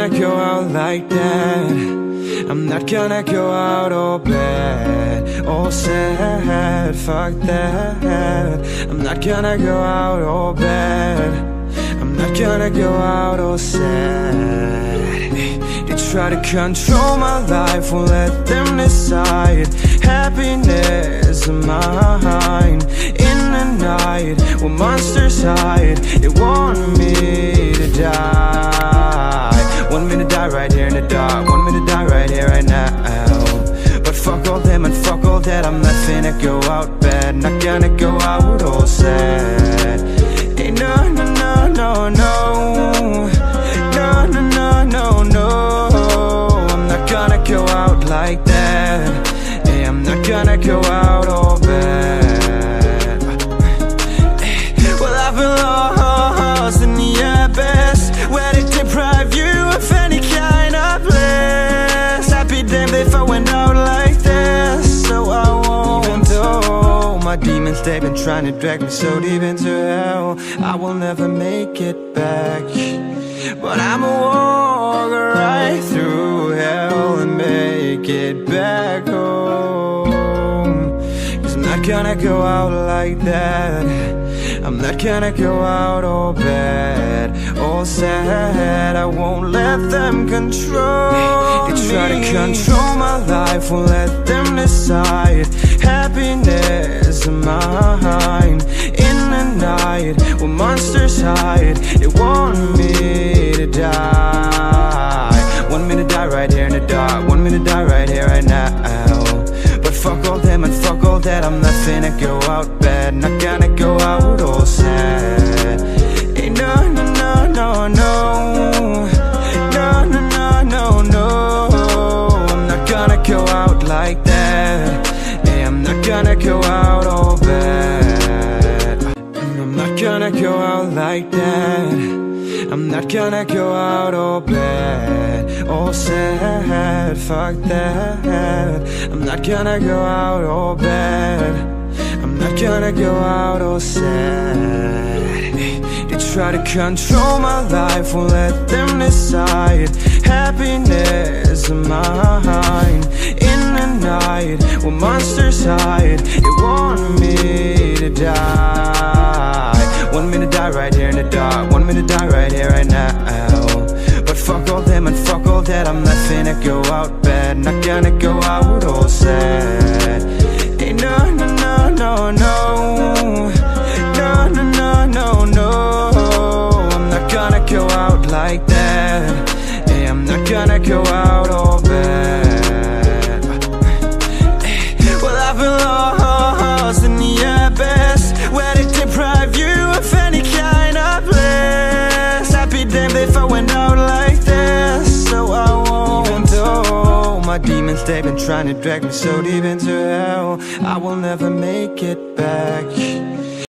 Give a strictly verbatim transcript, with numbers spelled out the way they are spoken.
gonna go out like that. I'm not gonna go out all bad, all sad, fuck that. I'm not gonna go out all bad. I'm not gonna go out all sad. They try to control my life, won't let them decide. Happiness of mine. In the night, where monsters hide, they want me to die. Want me to die right here in the dark. Want me to die right here, right now. But fuck all them and fuck all that. I'm not finna go out bad. Not gonna go out all sad. Hey, no, no, no, no, no. No, no, no, no, no. I'm not gonna go out like that. Hey, I'm not gonna go out all bad. Well, I've been lost in the abyss, where they deprive you of any kind of bliss. I'd be damned if I went out like this. So I won't. Even though my demons, they've been trying to drag me so deep into hell, I will never make it back. But I'ma walk right through hell and make it back home. Cause I'm not gonna go out like that. I'm not gonna go out all bad, all sad. I won't let them control me. They try to control my life, won't let them decide. Happiness of mine. In the night, where monsters hide, they want me to die. Want me to die right here in the dark. Want me to die right here, right now. But fuck all them and fuck all that. I'm not finna go out bad. Not gonna go out all sad. Hey, no, no, no, no, no. No, no, no, no, no. I'm not gonna go out like that. Hey, I'm not gonna go out all bad. I'm not gonna go out like that. I'm not gonna go out all bad, all sad, fuck that. I'm not gonna go out all bad. I'm not gonna go out all sad. They try to control my life, won't let them decide. Happiness of mine. In the night, where monsters hide, they want me to die. Want me to die right here in the dark. Want me to die right here, right now. But fuck all them and fuck all that. I'm not finna go out bad. Not gonna go out all sad. Hey, no, no, no, no, no. No, no, no, no, no. I'm not gonna go out like that. Hey, I'm not gonna go out all bad. Well, I've been lost in the abyss, where they deprive you of any kind of bliss. I'd be damned if I went out like this. So I won't. Even though my demons, they've been trying to drag me so deep into hell, I will never make it back.